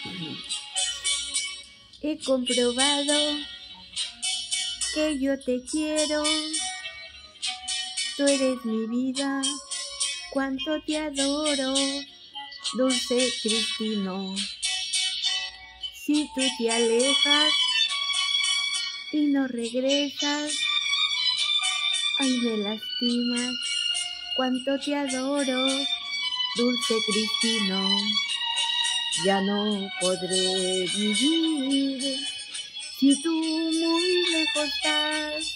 He comprobado que yo te quiero, tú eres mi vida, cuánto te adoro, dulce Cristino. Si tú te alejas y no regresas, ay me lastimas, cuánto te adoro, dulce Cristino. Ya no podré vivir si tú muy lejos estás.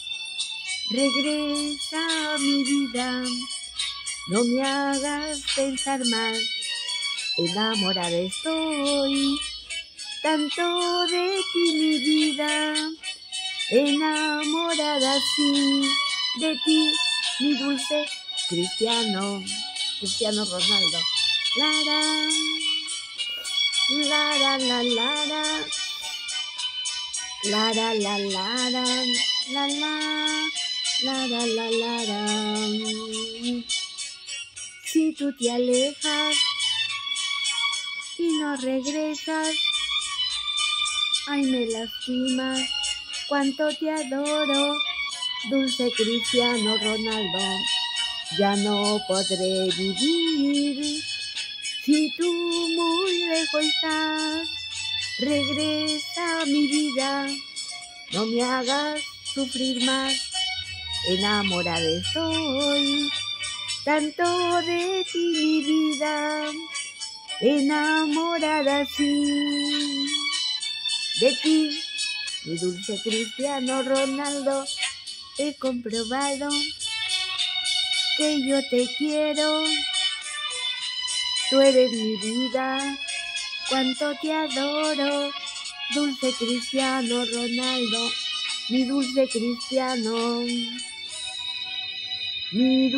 Regresa a mi vida, no me hagas pensar más. Enamorada estoy tanto de ti, mi vida. Enamorada sí de ti, mi dulce Cristiano Ronaldo. Lara, lara, la, lara, lara, la, lara, la, lara, la, lara. Si tú te alejas y no regresas, ay me lastimas, cuánto te adoro, dulce Cristiano Ronaldo. Ya no podré vivir si tú muy lejos estás. Regresa a mi vida, no me hagas sufrir más. Enamorada estoy tanto de ti, mi vida. Enamorada sí de ti, mi dulce Cristiano Ronaldo. He comprobado que yo te quiero, tú eres mi vida, cuánto te adoro, dulce Cristiano Ronaldo, mi dulce Cristiano, mi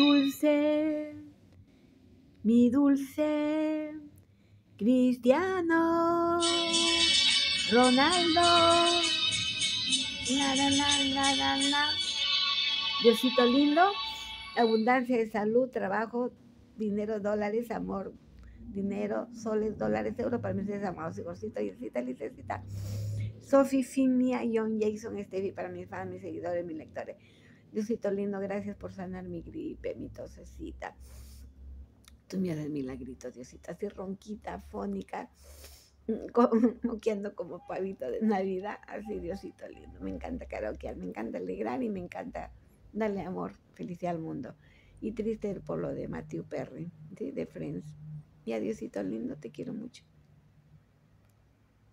dulce Cristiano Ronaldo. La, la, la, la, la, la. Diosito lindo, abundancia de salud, trabajo, dinero, dólares, amor, dinero, soles, dólares, euros para mis seres amados, Igorcito, Yesita, Licecita, Sofi, Finia, John, Jason, Stevie, para mis fans, mis seguidores, mis lectores. Diosito lindo, gracias por sanar mi gripe, mi tosecita. Tú me haces milagritos, Diosita, así ronquita, fónica, moqueando como pavito de Navidad, así Diosito lindo. Me encanta karaokear, me encanta alegrar y me encanta darle amor, felicidad al mundo. Y triste por lo de Matthew Perry, ¿sí? De Friends. Y a Diosito lindo, te quiero mucho.